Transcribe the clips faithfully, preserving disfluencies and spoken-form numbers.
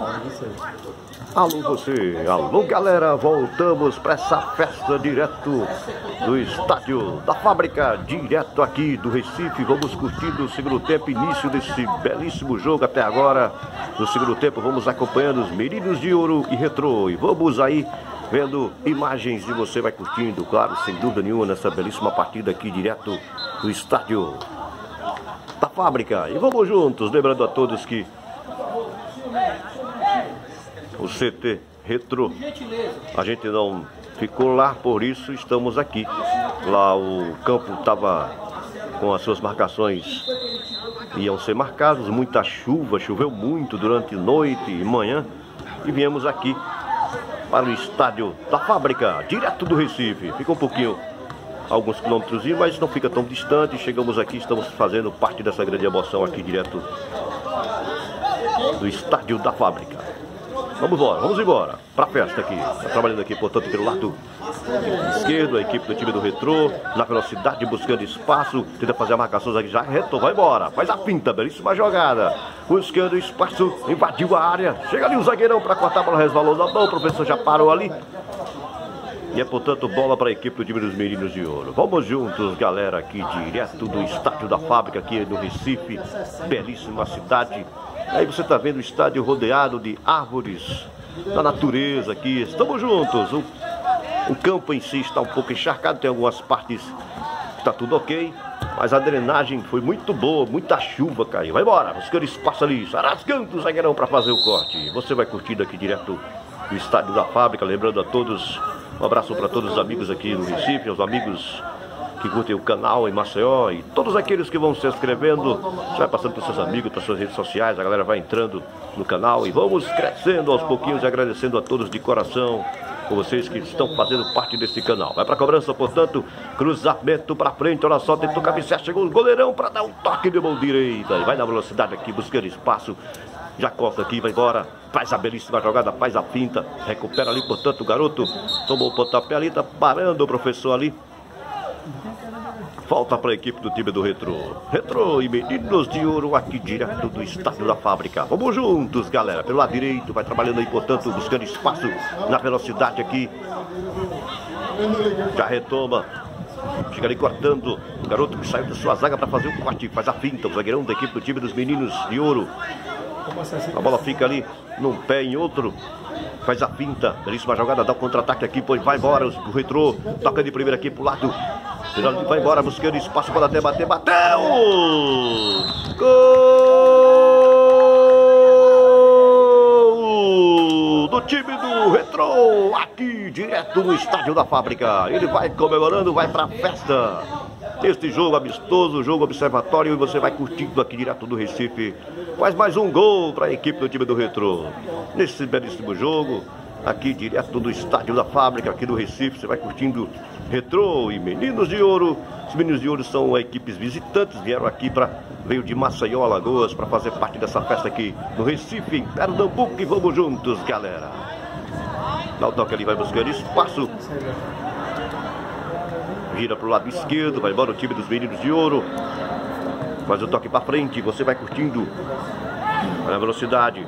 Alô você, alô galera, voltamos para essa festa direto do Estádio da Fábrica, direto aqui do Recife. Vamos curtindo o segundo tempo, início desse belíssimo jogo até agora. No segundo tempo vamos acompanhando os Meninos de Ouro e Retrô. E vamos aí vendo imagens e você vai curtindo, claro, sem dúvida nenhuma, nessa belíssima partida aqui direto do Estádio da Fábrica. E vamos juntos, lembrando a todos que o C T Retrô, a gente não ficou lá, por isso estamos aqui. Lá o campo estava com as suas marcações, iam ser marcados, muita chuva, choveu muito durante noite e manhã. E viemos aqui para o Estádio da Fábrica, direto do Recife. Fica um pouquinho, alguns quilômetros, mas não fica tão distante. Chegamos aqui, estamos fazendo parte dessa grande emoção aqui direto do Estádio da Fábrica. Vamos embora, vamos embora para a festa aqui. Tá trabalhando aqui, portanto, pelo lado esquerdo, a equipe do time do Retrô, na velocidade, buscando espaço, tenta fazer a marcação aqui, já Retrô, vai embora, faz a pinta, belíssima jogada, buscando espaço, invadiu a área, chega ali o zagueirão para cortar a bola, resvalou na mão, o professor já parou ali. E é, portanto, bola para a equipe do time dos Meninos de Ouro. Vamos juntos, galera, aqui direto do Estádio da Fábrica, aqui no Recife, belíssima cidade. Aí você está vendo o estádio rodeado de árvores, da natureza aqui. Estamos juntos. O, o campo em si está um pouco encharcado, tem algumas partes que está tudo ok, mas a drenagem foi muito boa, muita chuva caiu. Vai embora, buscando espaço ali, rasgando o zagueirão para fazer o corte. Você vai curtindo aqui direto do Estádio da Fábrica, lembrando a todos, um abraço para todos os amigos aqui no Recife, os amigos que curtem o canal em Maceió e todos aqueles que vão se inscrevendo. Você vai passando para os seus amigos, para as suas redes sociais, a galera vai entrando no canal e vamos crescendo aos pouquinhos e agradecendo a todos de coração por vocês que estão fazendo parte desse canal. Vai para a cobrança, portanto, cruzamento para frente, olha só, tentou cabecear, chegou o goleirão para dar um toque de mão direita e vai na velocidade aqui, buscando espaço. Já corta aqui, vai embora, faz a belíssima jogada, faz a finta, recupera ali, portanto, o garoto tomou o pontapé ali, tá parando o professor ali. Falta para a equipe do time do Retrô. Retrô e Meninos de Ouro aqui direto do Estádio da Fábrica. Vamos juntos, galera. Pelo lado direito, vai trabalhando aí, portanto, buscando espaço na velocidade aqui. Já retoma. Chega ali cortando. O garoto que saiu da sua zaga para fazer o corte. Faz a finta. O zagueirão da equipe do time dos Meninos de Ouro. A bola fica ali num pé em outro. Faz a finta. Belíssima jogada. Dá o contra-ataque aqui. Pois vai embora o Retrô. Toca de primeira aqui pro lado. Vai embora buscando espaço para até bater. Bateu! Gol do time do Retrô, aqui direto no Estádio da Fábrica. Ele vai comemorando, vai para a festa. Este jogo amistoso, jogo observatório, e você vai curtindo aqui direto do Recife. Faz mais um gol para a equipe do time do Retrô. Nesse belíssimo jogo, aqui direto do Estádio da Fábrica, aqui do Recife, você vai curtindo Retrô e Meninos de Ouro. Os Meninos de Ouro são equipes visitantes, vieram aqui para, veio de Maceió, Alagoas, para fazer parte dessa festa aqui no Recife, em Pernambuco. E vamos juntos, galera. Dá o toque ali, vai buscando espaço. Gira para o lado esquerdo, vai embora o time dos Meninos de Ouro. Faz o toque para frente, você vai curtindo. Olha a velocidade.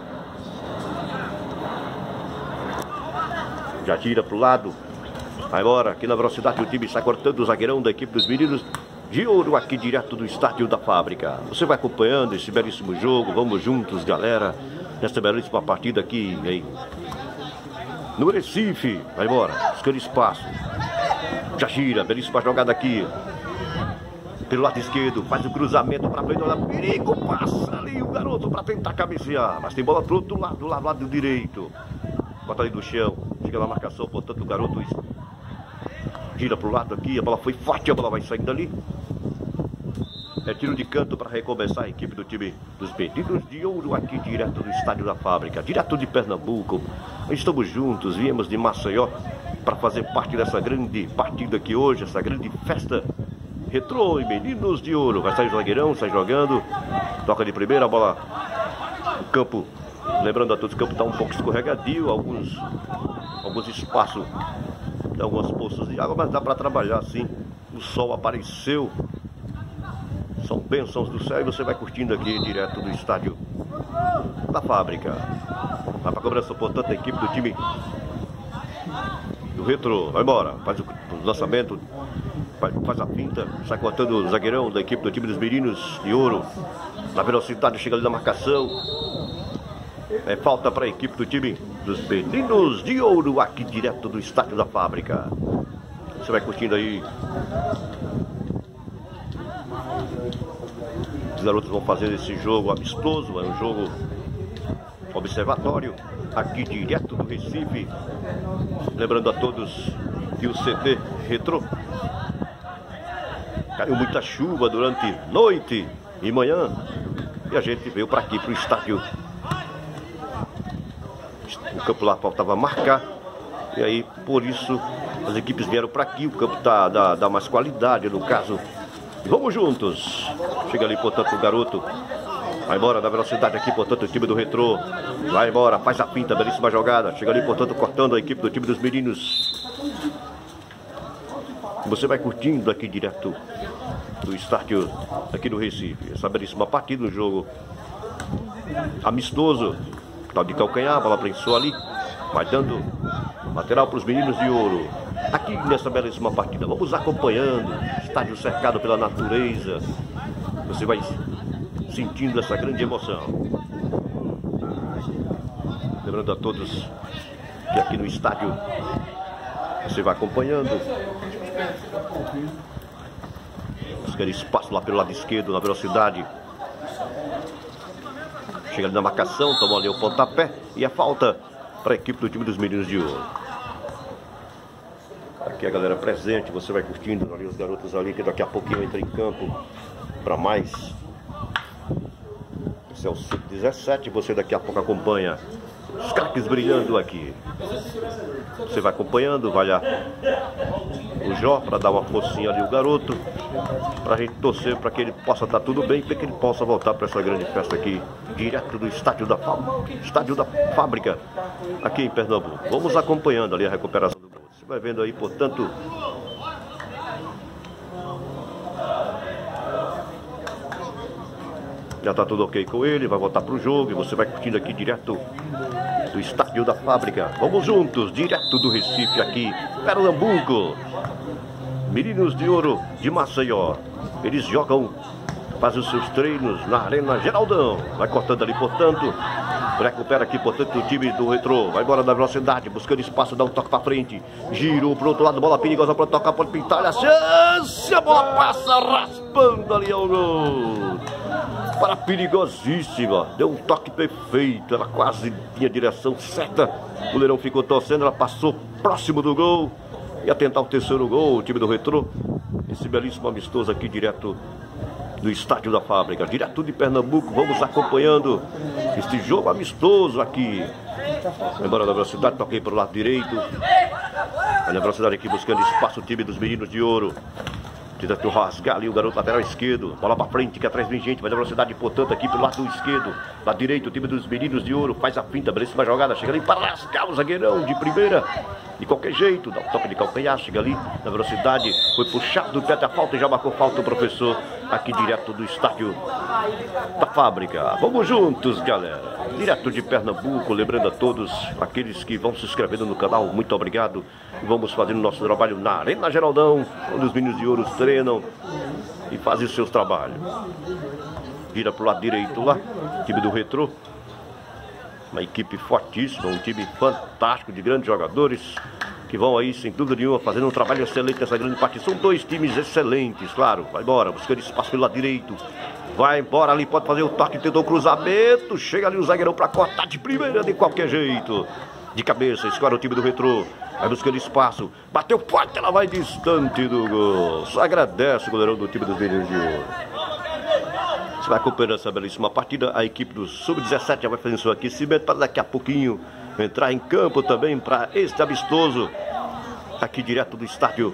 Já tira para o lado. Vai embora, aqui na velocidade o time está cortando o zagueirão da equipe dos Meninos de Ouro, aqui direto do Estádio da Fábrica. Você vai acompanhando esse belíssimo jogo. Vamos juntos, galera, nessa belíssima partida aqui em... no Recife. Vai embora, buscando espaço. Já gira, belíssima jogada aqui pelo lado esquerdo, faz o cruzamento para frente, olha, perigo, passa ali o garoto para tentar cabecear, mas tem bola pro outro lado, do lado, lado direito. Bota ali do chão, chega na marcação, portanto o garoto gira pro lado aqui, a bola foi forte, a bola vai saindo ali. É tiro de canto para recomeçar a equipe do time dos Meninos de Ouro, aqui direto do Estádio da Fábrica, direto de Pernambuco. Estamos juntos, viemos de Maceió para fazer parte dessa grande partida aqui hoje, essa grande festa. Retrô e Meninos de Ouro. Vai sair o zagueirão, sai jogando, toca de primeira, a bola, o campo, lembrando a todos, o campo está um pouco escorregadio, alguns, alguns espaços, algumas poças de água, mas dá para trabalhar assim. O sol apareceu, são bênçãos do céu, e você vai curtindo aqui direto do Estádio da Fábrica. Vai pra cobrança, portanto, a equipe do time do Retrô. Vai embora, faz o, o lançamento, faz, faz a pinta, sai cortando o zagueirão da equipe do time dos Meninos de Ouro. Na velocidade, chega ali na marcação. É falta para a equipe do time dos Meninos de Ouro, aqui direto do Estádio da Fábrica. Você vai curtindo aí. Os garotos vão fazer esse jogo amistoso, é um jogo observatório, aqui direto do Recife. Lembrando a todos que o C T Retrô caiu muita chuva durante noite e manhã, e a gente veio para aqui, para o estádio. O campo lá faltava marcar, e aí por isso as equipes vieram para aqui. O campo tá, dá, dá mais qualidade no caso. Vamos juntos. Chega ali, portanto, o garoto. Vai embora da velocidade aqui, portanto, o time do Retrô. Vai embora, faz a pinta, belíssima jogada. Chega ali, portanto, cortando a equipe do time dos Meninos. Você vai curtindo aqui direto do estádio aqui do Recife. Essa belíssima partida, um jogo amistoso. Tal de calcanhar, a bola prensou ali. Vai dando lateral para os Meninos de Ouro. Aqui nessa belíssima partida, vamos acompanhando. Estádio cercado pela natureza. Você vai sentindo essa grande emoção. Lembrando a todos que aqui no estádio você vai acompanhando. Buscando espaço lá pelo lado esquerdo, na velocidade. Chega ali na marcação, toma ali o pontapé. E a falta para a equipe do time dos Meninos de Ouro. Aqui a galera presente, você vai curtindo ali os garotos ali, que daqui a pouquinho entra em campo para mais. Esse é o sub dezessete, você daqui a pouco acompanha os craques brilhando aqui. Você vai acompanhando, vai lá o Jó para dar uma forcinha ali o garoto, para a gente torcer para que ele possa estar tudo bem, para que ele possa voltar para essa grande festa aqui, direto do estádio da Fábrica, estádio da Fábrica, aqui em Pernambuco. Vamos acompanhando ali a recuperação do garoto. Você vai vendo aí, portanto, já está tudo ok com ele, vai voltar para o jogo e você vai curtindo aqui direto do estádio da Fábrica. Vamos juntos, direto do Recife aqui, Pernambuco. Meninos de Ouro de Maceió, eles jogam, fazem os seus treinos na Arena Geraldão. Vai cortando ali, portanto, recupera aqui, portanto, o time do Retrô. Vai embora da velocidade, buscando espaço, dá um toque para frente. Girou pro outro lado, bola perigosa para tocar, pode pintar, olha a chance, a bola passa raspando ali ao gol. Para perigosíssima, deu um toque perfeito, ela quase tinha direção certa. O goleirão ficou torcendo, ela passou próximo do gol. Ia tentar o terceiro gol, o time do Retrô. Esse belíssimo amistoso aqui direto do estádio da Fábrica, direto de Pernambuco. Vamos acompanhando este jogo amistoso aqui. Embora na velocidade, toquei para o lado direito. Olha a velocidade aqui buscando espaço, o time dos Meninos de Ouro. Tenta rasgar ali o garoto lateral esquerdo. Bola pra frente, que atrás vem gente. Vai na velocidade, portanto, aqui pelo lado esquerdo. Lado direito, o time dos Meninos de Ouro. Faz a finta, belíssima jogada. Chega ali para rasgar o zagueirão de primeira. De qualquer jeito, dá um toque de calcanhar. Chega ali na velocidade. Foi puxado, pede a falta e já marcou falta o professor. Aqui direto do estádio da Fábrica. Vamos juntos, galera. Direto de Pernambuco, lembrando a todos aqueles que vão se inscrevendo no canal, muito obrigado. E vamos fazendo nosso trabalho na Arena Geraldão, onde os Meninos de Ouro treinam e fazem os seus trabalhos. Vira pro lado direito lá, time do Retrô. Uma equipe fortíssima, um time fantástico de grandes jogadores que vão aí, sem dúvida nenhuma, fazendo um trabalho excelente nessa grande parte. São dois times excelentes, claro. Vai embora, buscando espaço pelo lado direito. Vai embora ali, pode fazer o toque, tentou o cruzamento. Chega ali o zagueirão para cortar de primeira, de qualquer jeito. De cabeça, escolhe o time do Retrô. Vai buscando espaço. Bateu forte, ela vai distante do gol. Só agradece o goleirão do time dos Meninos de Ouro. Você vai acompanhando essa belíssima partida. A equipe do sub dezessete já vai fazendo seu aquecimento para daqui a pouquinho entrar em campo também para este amistoso. Aqui direto do estádio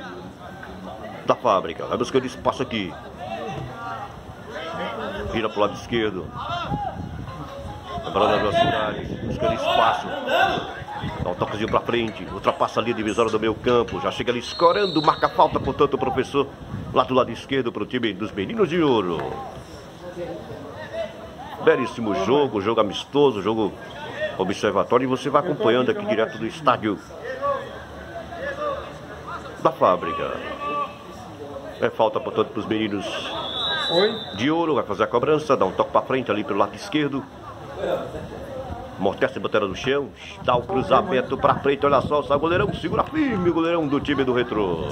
da Fábrica. Vai buscando espaço aqui. Vira para o lado esquerdo. Lembrando a velocidade. Buscando espaço. Dá um toquezinho para frente. Ultrapassa ali a divisória do meio campo. Já chega ali escorando. Marca falta, portanto, o professor. Lá do lado esquerdo para o time dos Meninos de Ouro. Belíssimo jogo. Jogo amistoso. Jogo observatório e você vai acompanhando aqui direto do estádio da Fábrica. É falta, portanto, para os meninos de Ouro. Vai fazer a cobrança, dá um toque para frente ali pelo lado esquerdo. Amortece a bandeira no chão, dá o cruzamento para frente, olha só, o goleirão segura firme, o goleirão do time do Retrô.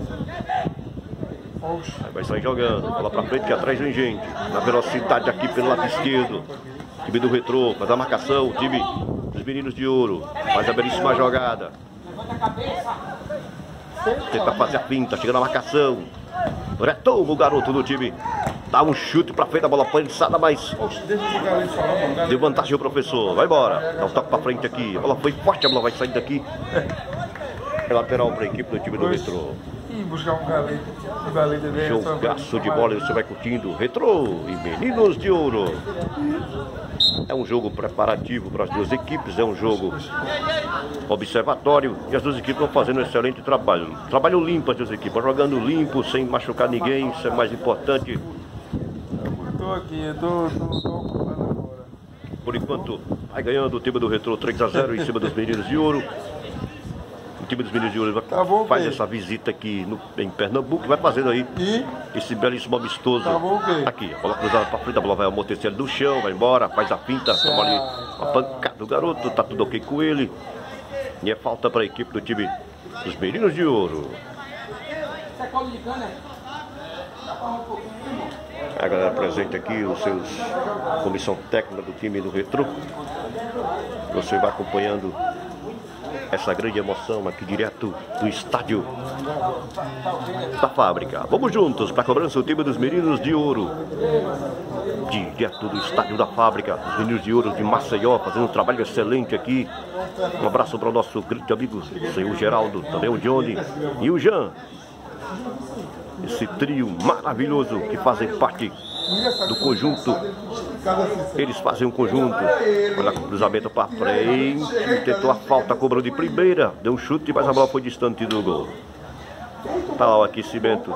Aí vai sair jogando, bola para frente que atrás vem gente, na velocidade aqui pelo lado esquerdo. Time do Retrô, faz a marcação, o time dos meninos de Ouro, faz a belíssima jogada. Tenta fazer a pinta, chega na marcação. Retoma o garoto do time. Dá um chute pra frente, a bola pensada, mas deu vantagem o professor. Vai embora. Dá um toque pra frente aqui. A bola foi forte, a bola vai sair daqui. É lateral pra equipe do time do Retrô. Buscar um galete. Um galete dele. Jogaço de bola e você vai curtindo. Retrô e Meninos de Ouro. É um jogo preparativo para as duas equipes, é um jogo observatório e as duas equipes estão fazendo um excelente trabalho. Trabalho limpo as duas equipes, jogando limpo, sem machucar ninguém, isso é mais importante. Estou aqui, eu estou ocupado agora. Por enquanto, vai ganhando o time do Retrô três a zero em cima dos Meninos de Ouro. O time dos Meninos de Ouro tá bom, faz essa visita aqui no, em Pernambuco, vai fazendo aí e? esse belíssimo amistoso. Tá bom, aqui, a bola cruzada para frente, a bola vai amortecer ali do chão, vai embora, faz a pinta, certo. Toma ali uma pancada do garoto, tá tudo ok com ele. E é falta para a equipe do time dos Meninos de Ouro. A galera presente aqui, os seus comissão técnica do time do Retrô. Você vai acompanhando essa grande emoção aqui direto do estádio da Fábrica. Vamos juntos para a cobrança, o time dos Meninos de Ouro. Direto do estádio da Fábrica, os Meninos de Ouro de Maceió, fazendo um trabalho excelente aqui. Um abraço para o nosso grande amigo, o senhor Geraldo, também o Johnny e o Jean. Esse trio maravilhoso que fazem parte do conjunto. Eles fazem um conjunto. Olha o cruzamento para frente. Tentou a falta, cobrou de primeira. Deu um chute, mas a bola foi distante do gol. Tá o aquecimento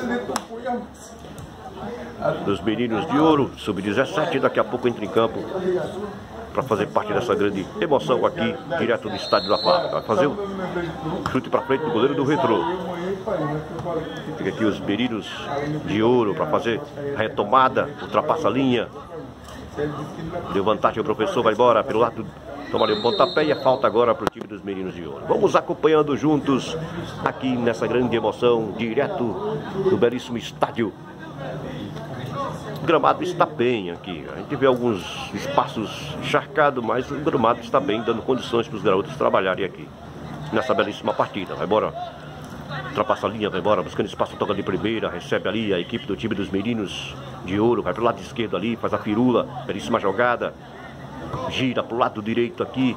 dos Meninos de Ouro, sub dezessete. Daqui a pouco entra em campo para fazer parte dessa grande emoção aqui, direto do estádio da Fábrica. Vai fazer um chute para frente do goleiro do Retrô. Fica aqui os Meninos de Ouro para fazer a retomada, ultrapassa a linha. Deu vantagem ao professor, vai embora pelo lado, toma ali o pontapé e a falta agora para o time dos Meninos de Ouro. Vamos acompanhando juntos aqui nessa grande emoção, direto do belíssimo estádio. O gramado está bem aqui, a gente vê alguns espaços encharcados, mas o gramado está bem, dando condições para os garotos trabalharem aqui nessa belíssima partida. Vai embora, ultrapassa a linha, vai embora, buscando espaço, toca de primeira, recebe ali a equipe do time dos Meninos de Ouro, vai para o lado esquerdo ali, faz a firula, belíssima jogada, gira para o lado direito aqui,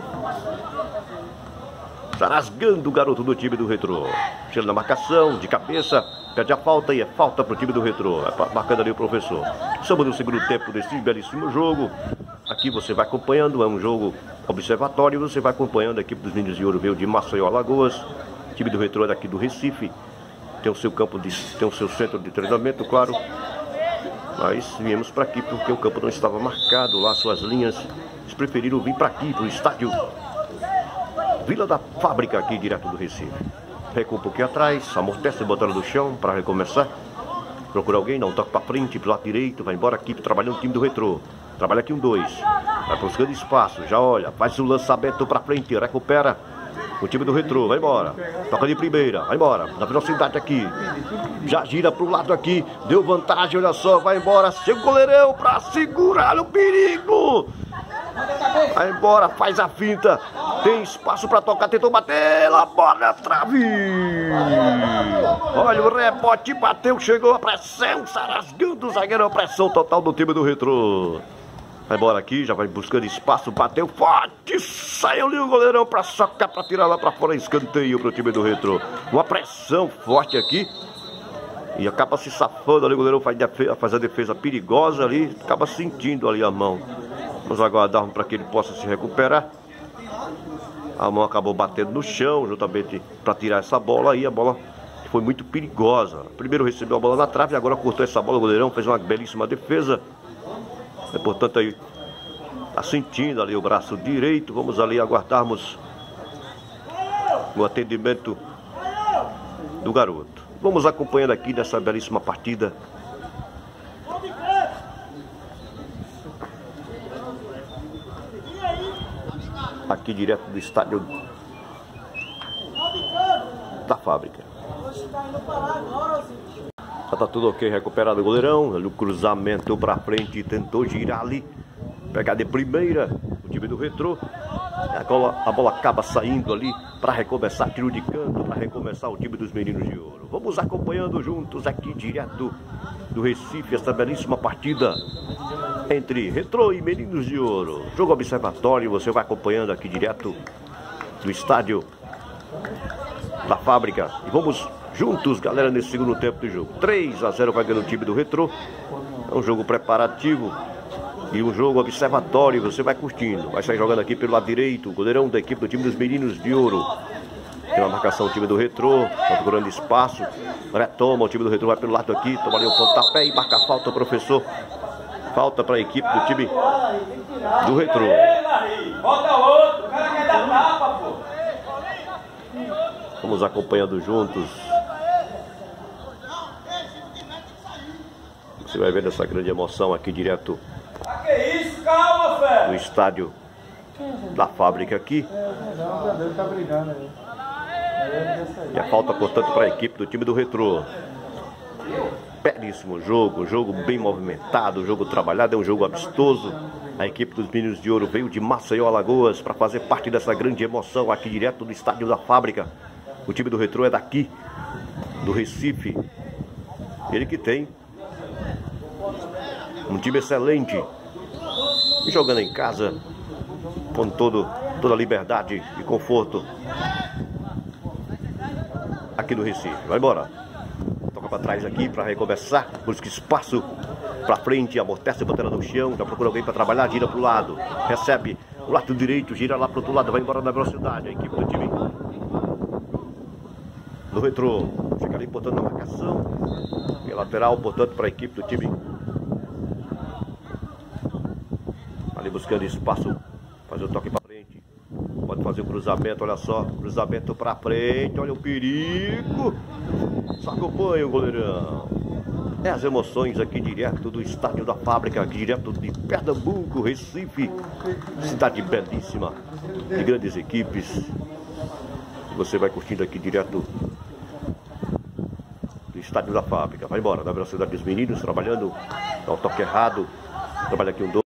está rasgando o garoto do time do Retrô. Chega na marcação, de cabeça, pede a falta e é falta para o time do Retrô. Vai marcando ali o professor. Estamos no segundo tempo desse belíssimo jogo. Aqui você vai acompanhando, é um jogo observatório. Você vai acompanhando a equipe dos Meninos de Ouro, veio de Maceió, Alagoas. O time do Retrô é daqui do Recife. Tem o seu campo, de, tem o seu centro de treinamento, claro. Mas viemos para aqui porque o campo não estava marcado lá, suas linhas. Eles preferiram vir para aqui, para o estádio Vila da Fábrica, aqui direto do Recife. Recua um pouquinho atrás, amortece a bola do chão para recomeçar. Procura alguém, dá um toque para frente, pro lado direito, vai embora aqui, trabalhando o time do Retrô. Trabalha aqui um dois, vai buscando espaço, já olha, faz o lançamento para frente, recupera o time do Retrô, vai embora. Toca de primeira, vai embora, na velocidade aqui. Já gira pro lado aqui, deu vantagem, olha só, vai embora. Chega o goleirão para segurar o perigo. Vai embora, faz a finta. Tem espaço para tocar, tentou bater. A bola na trave. Olha o rebote, bateu, chegou a pressão. Sarasgando o zagueiro, a pressão total do time do Retrô. Vai embora aqui, já vai buscando espaço, bateu forte. Saiu ali o goleirão para socar, para tirar lá para fora. Escanteio para o time do Retrô. Uma pressão forte aqui. E acaba se safando ali, o goleirão faz, defesa, faz a defesa perigosa ali. Acaba sentindo ali a mão. Vamos aguardar para que ele possa se recuperar. A mão acabou batendo no chão, justamente para tirar essa bola aí. A bola foi muito perigosa. Primeiro recebeu a bola na trave, agora cortou essa bola. O goleirão fez uma belíssima defesa. É, portanto, aí Tá sentindo ali o braço direito. Vamos ali aguardarmos o atendimento do garoto. Vamos acompanhando aqui nessa belíssima partida. Aqui direto do estádio da Fábrica. Já tá tudo ok, recuperado o goleirão. O cruzamento pra frente, tentou girar ali, pegar de primeira o time do Retrô. A bola, a bola acaba saindo ali para recomeçar, tiro de canto, para recomeçar o time dos Meninos de Ouro. Vamos acompanhando juntos aqui direto do Recife essa belíssima partida entre Retrô e Meninos de Ouro. Jogo observatório, você vai acompanhando aqui direto do estádio da Fábrica. E vamos juntos, galera, nesse segundo tempo do jogo. três a zero vai ganhando o time do Retrô. É um jogo preparativo e um jogo observatório, você vai curtindo. Vai sair jogando aqui pelo lado direito, o goleirão da equipe do time dos Meninos de Ouro. Tem uma marcação o time do Retrô, tá procurando espaço. Retoma, o time do Retrô vai pelo lado aqui, toma ali o pontapé e marca a falta, professor. Falta para a equipe do time do Retrô. Bota outro, o cara quer dar tapa, pô. Vamos acompanhando juntos. Você vai ver essa grande emoção aqui direto Que isso, calma, velho. do estádio da Fábrica aqui. E a falta, portanto, para a equipe do time do Retrô. Belíssimo jogo, jogo bem movimentado, jogo trabalhado, é um jogo amistoso. A equipe dos Meninos de Ouro veio de Maceió, Alagoas, para fazer parte dessa grande emoção aqui direto do estádio da Fábrica. O time do Retrô é daqui, do Recife. Ele que tem um time excelente, e jogando em casa com todo, toda a liberdade e conforto aqui no Recife. Vai embora. Toca para trás aqui para recomeçar. Busca espaço para frente, amortece, botando no chão. Já procura alguém para trabalhar, gira para o lado. Recebe o lado direito, gira lá para o outro lado. Vai embora na velocidade. A equipe do time do Retrô fica ali botando na marcação. E lateral, portanto, para a equipe do time. Ali buscando espaço. Fazer o toque para frente. Pode fazer o cruzamento, olha só. Cruzamento para frente, olha o perigo. Só acompanha o goleirão. É as emoções aqui direto do estádio da Fábrica, aqui direto de Pernambuco, Recife. Cidade belíssima, de grandes equipes. Você vai curtindo aqui direto do estádio da Fábrica. Vai embora, na velocidade dos meninos, trabalhando. Dá um toque errado. Trabalha aqui um dois.